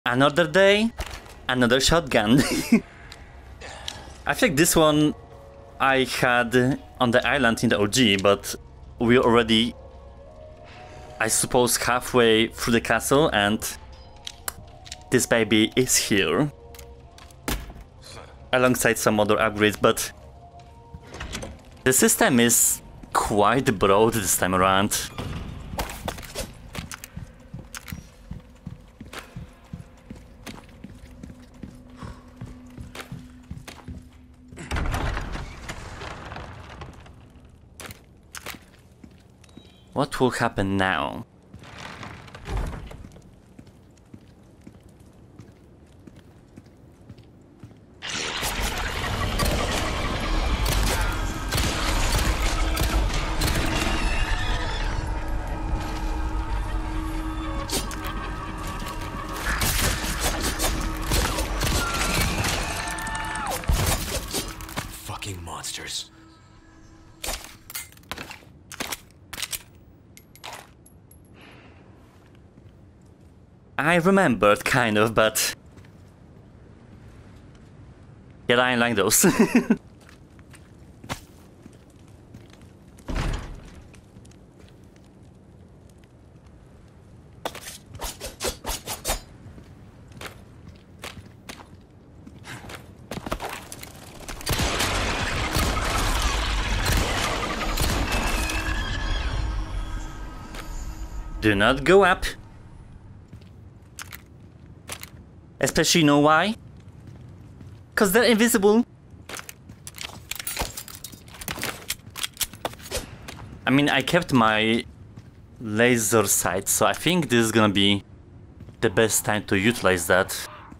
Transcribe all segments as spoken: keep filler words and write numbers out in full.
Another day, another shotgun. I think this one I had on the island in the O G, but we're already, I suppose, halfway through the castle, and this baby is here. Alongside some other upgrades, but the system is quite broad this time around. What will happen now? Fucking monsters. I remembered, kind of, but yeah, I like those. Do not go up. Especially, you know why? Cause they're invisible. I mean, I kept my laser sight, so I think this is gonna be the best time to utilize that.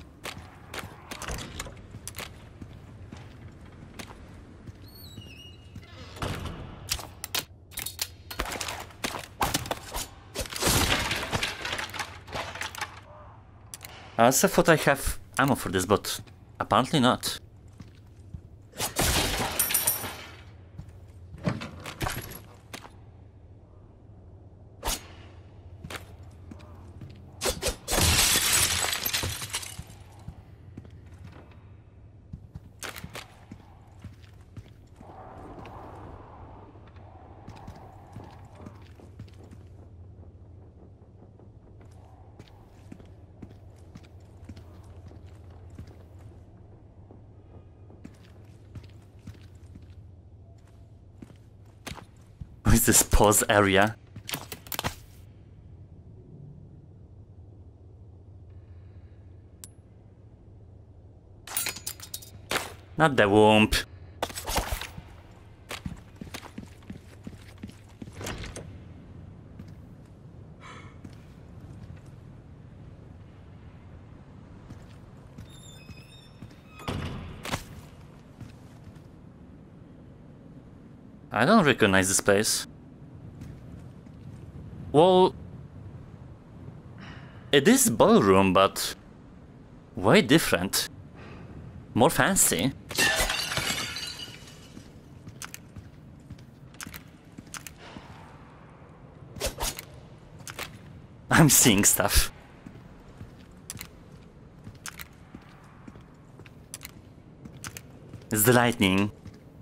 I also thought I have ammo for this, but apparently not. What is this pause area? Not the womb. I don't recognize this place. Well, it is ballroom, but way different. More fancy. I'm seeing stuff. It's the lightning.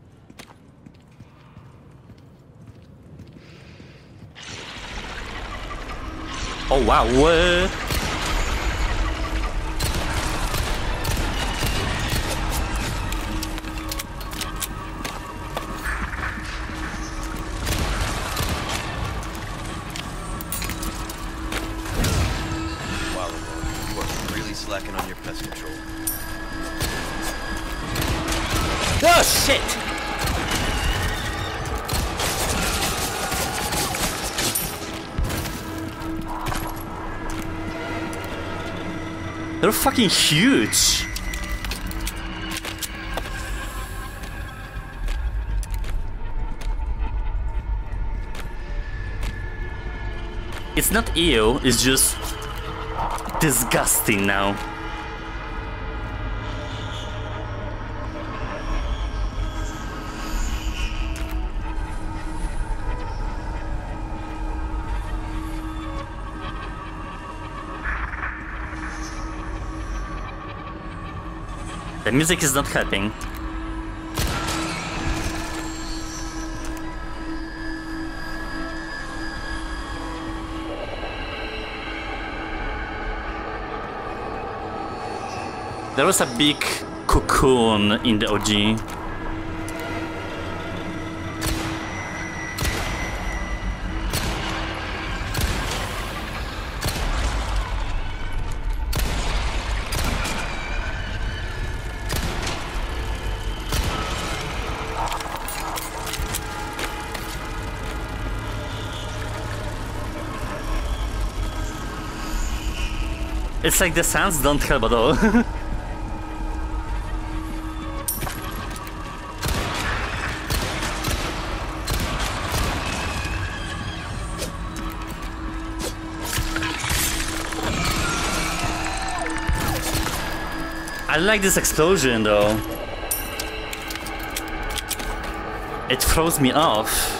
Oh wow, what? Wow, you are really slacking on your pest control. Oh shit! They're fucking huge! It's not ew, it's just disgusting now. The music is not helping. There was a big cocoon in the O G. It's like the sounds don't help at all. I like this explosion though. It throws me off.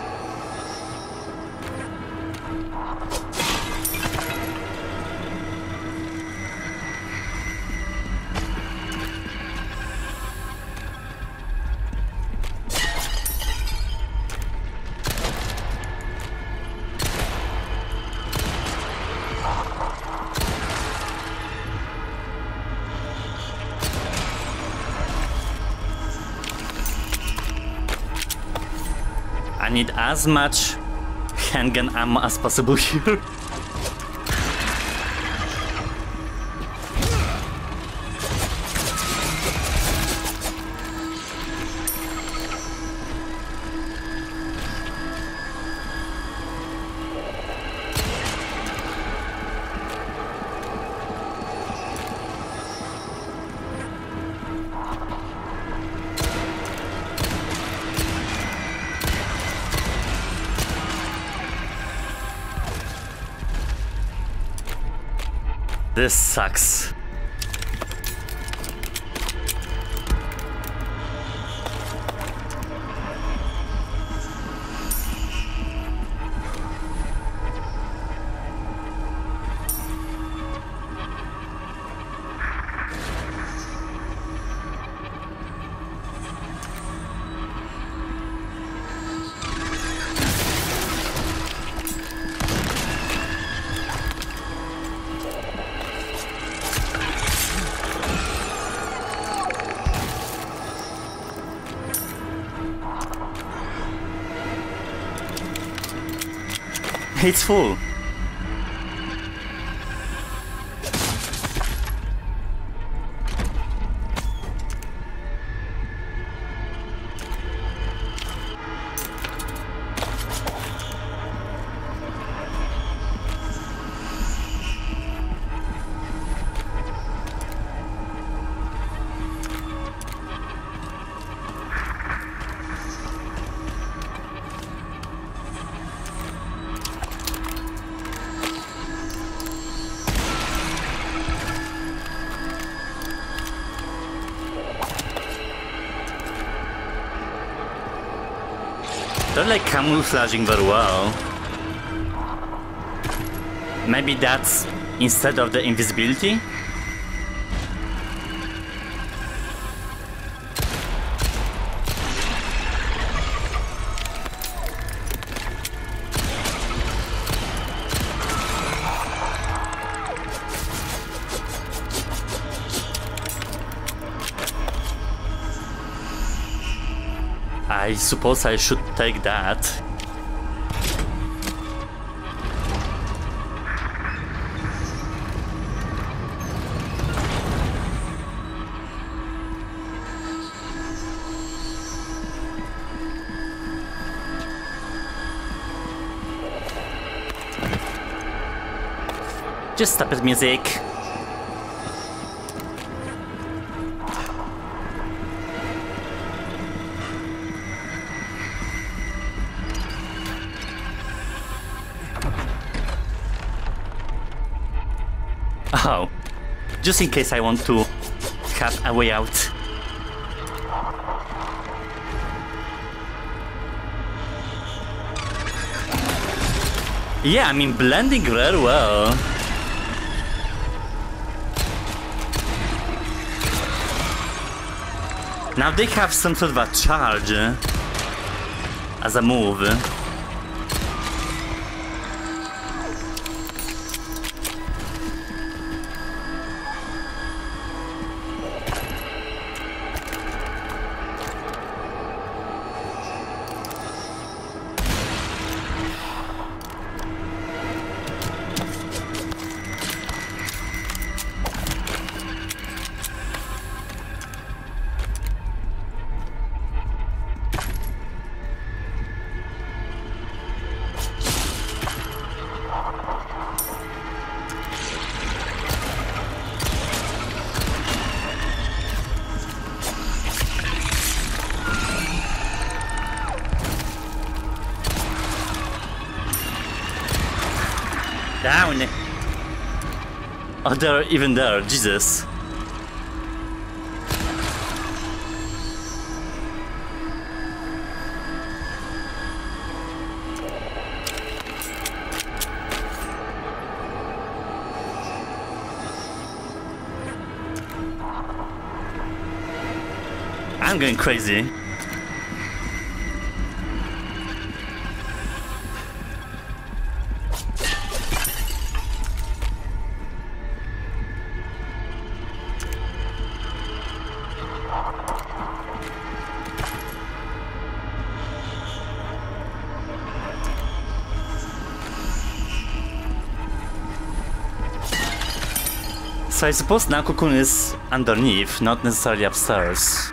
I need as much handgun ammo as possible here. This sucks. It's full. They're like camouflaging very well. Maybe that's instead of the invisibility? I suppose I should take that. Just stop it, music. Oh, just in case I want to have a way out. Yeah, I mean, blending very well. Now they have some sort of a charge as a move. Down! Oh, they're even there, Jesus. I'm going crazy. So I suppose now Cocoon is underneath, not necessarily upstairs.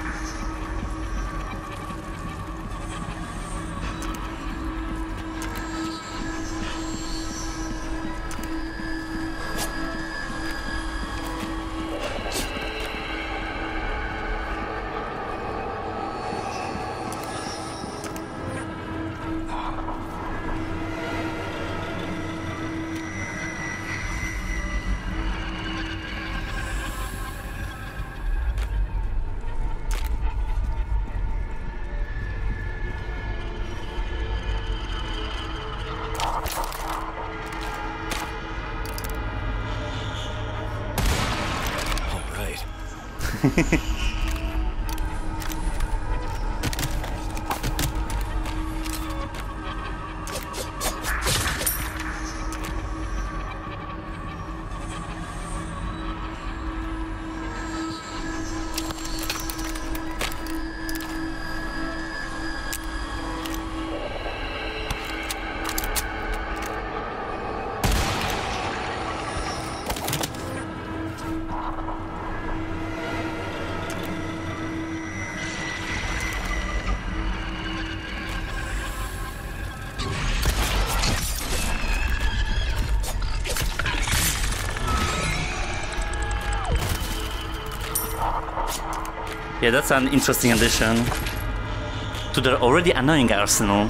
Yeah, that's an interesting addition to their already annoying arsenal.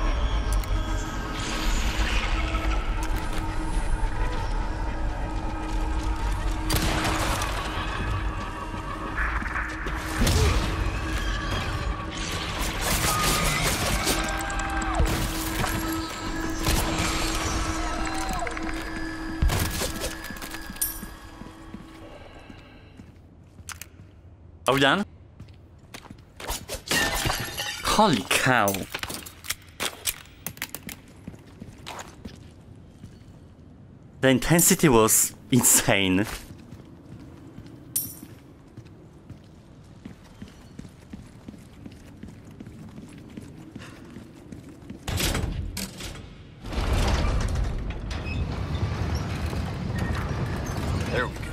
Are we done? Holy cow. The intensity was insane. There we go.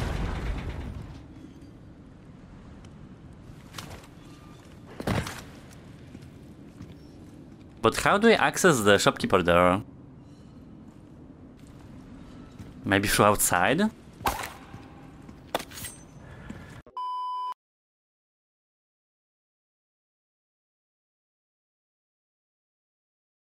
But how do I access the shopkeeper there? Maybe through outside?